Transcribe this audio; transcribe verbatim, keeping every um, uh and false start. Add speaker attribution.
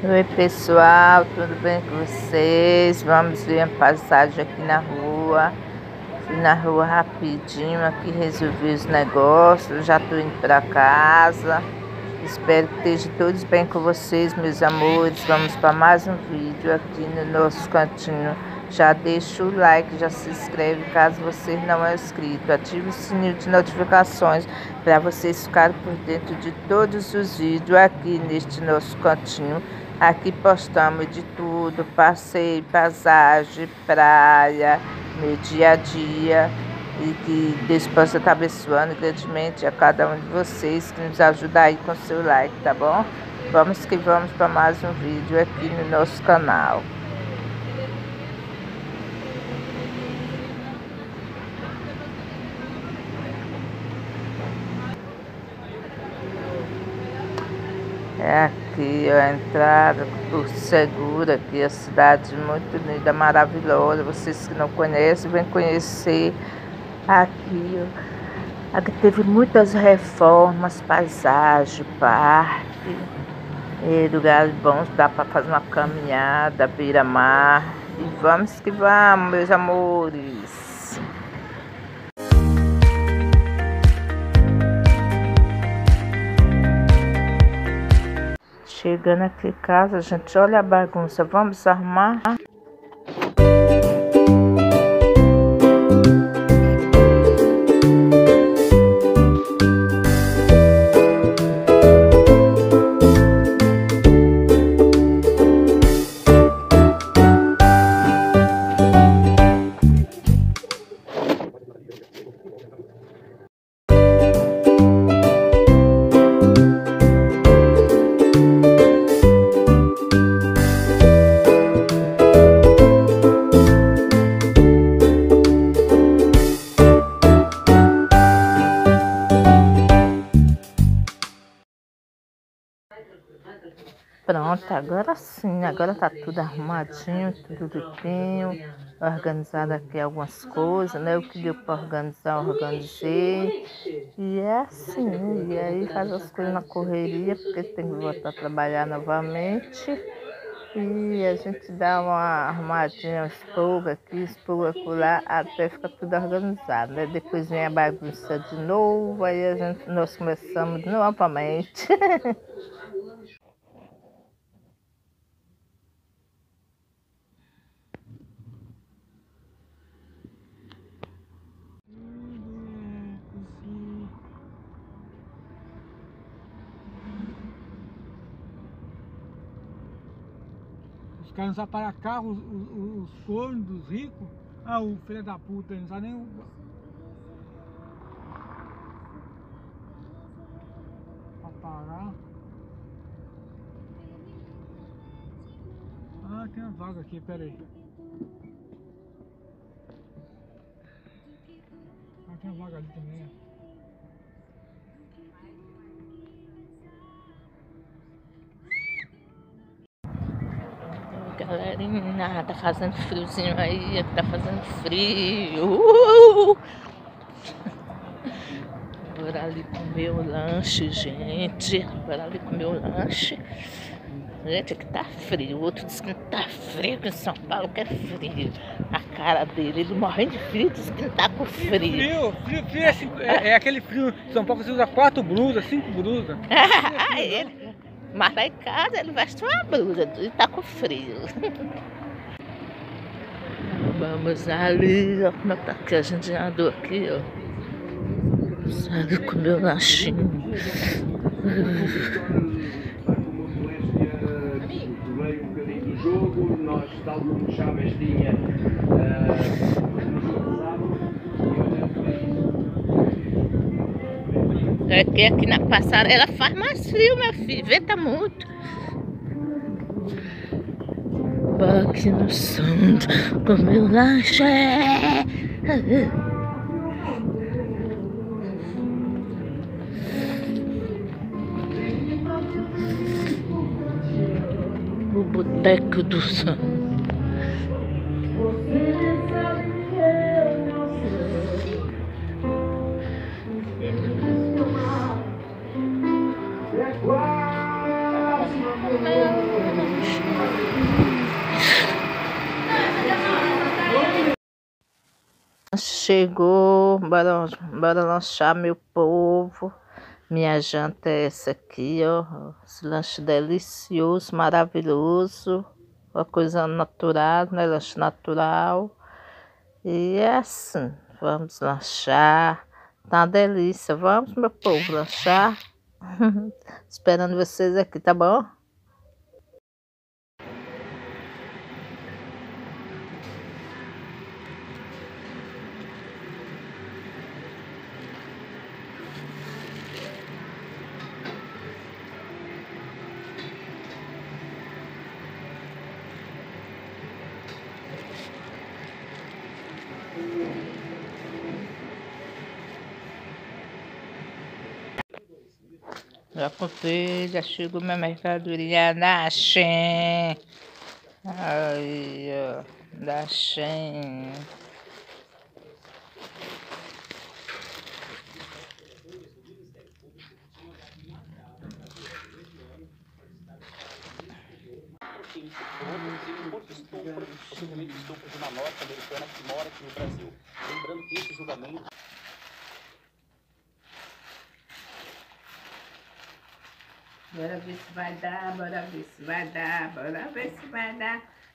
Speaker 1: Oi pessoal, tudo bem com vocês? Vamos ver a passagem aqui na rua. Fui na rua rapidinho aqui, resolvi os negócios, já tô indo para casa. Espero que estejam todos bem com vocês, meus amores. Vamos para mais um vídeo aqui no nosso cantinho. Já deixa o like, já se inscreve caso você não é inscrito. Ative o sininho de notificações para vocês ficarem por dentro de todos os vídeos aqui neste nosso cantinho. Aqui postamos de tudo, passeio, paisagem, praia, meu dia a dia. E que Deus possa estar abençoando grandemente a cada um de vocês que nos ajuda aí com seu like, tá bom? Vamos que vamos para mais um vídeo aqui no nosso canal. É aqui ó, a entrada por segura aqui, a cidade muito linda, maravilhosa. Vocês que não conhecem, vêm conhecer aqui. Ó. Aqui teve muitas reformas, paisagem, parque, e lugares bons, dá para fazer uma caminhada, beira-mar. E vamos que vamos, meus amores. Chegando aqui em casa, gente, olha a bagunça. Vamos arrumar? Pronto, agora sim, agora tá tudo arrumadinho, tudo limpinho, organizado aqui algumas coisas, né? O que deu para organizar, organizei. E é assim, e aí faz as coisas na correria, porque tem que voltar a trabalhar novamente. E a gente dá uma arrumadinha, espolga aqui, espolga lá, até ficar tudo organizado, né? Depois vem a bagunça de novo, aí a gente, nós começamos novamente.
Speaker 2: Os caras não sabem parar carro, os, os, os cornos dos ricos. Ah, o filho da puta, não sabe nem o... Pra parar. Ah, tem uma vaga aqui, pera aí. Ah, tem uma vaga ali também.
Speaker 1: Galerinha, tá fazendo friozinho aí, tá fazendo frio. Uhul! Bora ali comer o lanche, gente. Bora ali comer o lanche. Gente, aqui tá frio. O outro disse que não tá frio, que em São Paulo que é frio. A cara dele, ele morrendo de frio, disse que não tá com frio.
Speaker 2: Frio, frio, frio é, cinco, é, é aquele frio de São Paulo que você usa quatro blusas, cinco blusas.
Speaker 1: Ah, ele. Mas lá em casa ele veste uma blusa e tá com frio. Vamos ali, ó, como é que tá aqui? A gente já andou aqui, ó. Sabe, comer o lanchinho.
Speaker 3: Veio um bocadinho do jogo, nós, tal como o Chaves tinha no jogo passado.
Speaker 1: É que aqui na passarela faz mais frio, meu filho. Venta muito. Vou aqui no som, comer o lanche. O Boteco do Som. Chegou, bora, bora lanchar, meu povo. Minha janta é essa aqui, ó. Esse lanche delicioso, maravilhoso. Uma coisa natural, né? Lanche natural. E é assim, vamos lanchar. Tá uma delícia. Vamos, meu povo, lanchar. Esperando vocês aqui, tá bom? Já comprei, já chegou minha mercadoria da Shein. Aí, ó, da Shein.
Speaker 4: Possivelmente estupro de uma norte-americana que mora aqui no Brasil. Lembrando que esse julgamento...
Speaker 1: Bora ver se vai dar, bora ver se vai dar, bora ver se vai dar.